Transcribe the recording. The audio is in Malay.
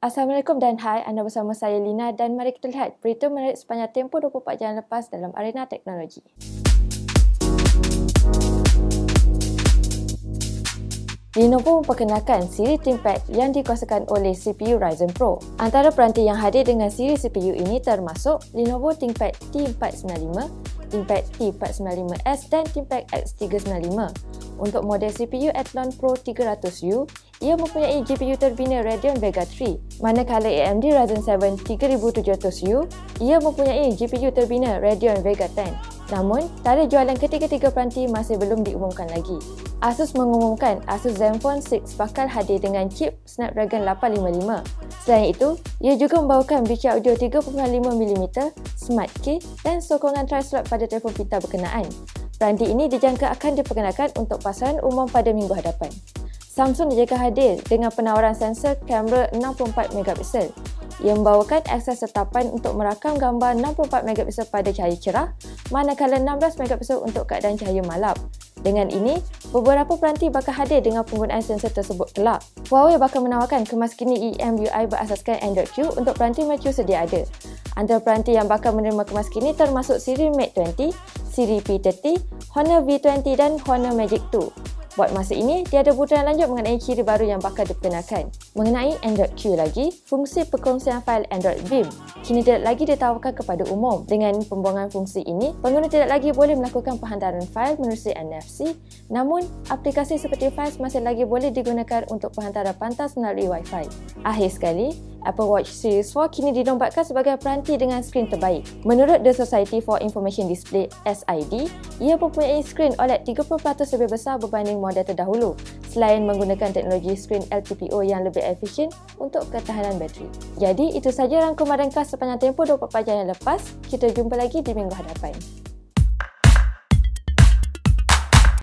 Assalamualaikum dan hai, anda bersama saya Lina dan mari kita lihat berita menarik sepanjang tempoh 24 jam lepas dalam arena teknologi. Lenovo memperkenalkan siri ThinkPad yang dikuasakan oleh CPU Ryzen Pro. Antara peranti yang hadir dengan siri CPU ini termasuk Lenovo ThinkPad T495, ThinkPad T495S dan ThinkPad X395. Untuk model CPU Athlon Pro 300U, ia mempunyai GPU terbina Radeon Vega 3. Manakala AMD Ryzen 7 3700U, ia mempunyai GPU terbina Radeon Vega 10. Namun, tarikh jualan ketiga-tiga peranti masih belum diumumkan lagi. Asus mengumumkan Asus Zenfone 6 bakal hadir dengan chip Snapdragon 855. Selain itu, ia juga membawakan bicara audio 3.5mm, Smart Key dan sokongan tri-slot pada telefon pintar berkenaan. Peranti ini dijangka akan diperkenalkan untuk pasaran umum pada minggu hadapan. Samsung dijangka hadir dengan penawaran sensor kamera 64MP. Ia membawakan akses setapan untuk merakam gambar 64MP pada cahaya cerah, manakala 16MP untuk keadaan cahaya malap. Dengan ini, beberapa peranti bakal hadir dengan penggunaan sensor tersebut kelak. Huawei bakal menawarkan kemaskini EMUI berasaskan Android Q untuk peranti mature sedia ada. Antara peranti yang bakal menerima kemaskini termasuk siri Mate 20, siri P30, Honor V20 dan Honor Magic 2. Buat masa ini, tiada butiran lanjut mengenai ciri baru yang bakal diperkenalkan. Mengenai Android Q lagi, fungsi perkongsian fail Android Beam kini tidak lagi ditawarkan kepada umum. Dengan pembuangan fungsi ini, pengguna tidak lagi boleh melakukan penghantaran fail menerusi NFC, namun aplikasi seperti Files masih lagi boleh digunakan untuk penghantaran pantas melalui Wi-Fi. Akhir sekali, Apple Watch Series 4 kini dinobatkan sebagai peranti dengan skrin terbaik. Menurut The Society for Information Display (SID), ia mempunyai skrin OLED 30% lebih besar berbanding model terdahulu, selain menggunakan teknologi skrin LTPO yang lebih efisien untuk ketahanan bateri. Jadi, itu saja rangkuman ringkas sepanjang tempoh 24 jam yang lepas. Kita jumpa lagi di minggu hadapan.